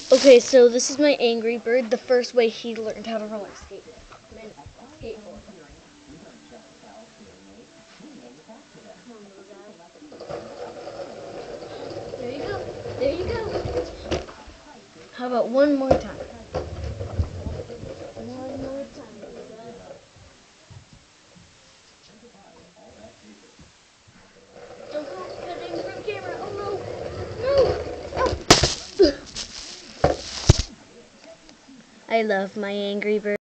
Okay, so this is my Angry Bird, the first way he learned how to roller skate. Skateboard. There you go. There you go. How about one more time? One more time. Don't go cutting in front of the camera. Oh no. No. I love my Angry Bird.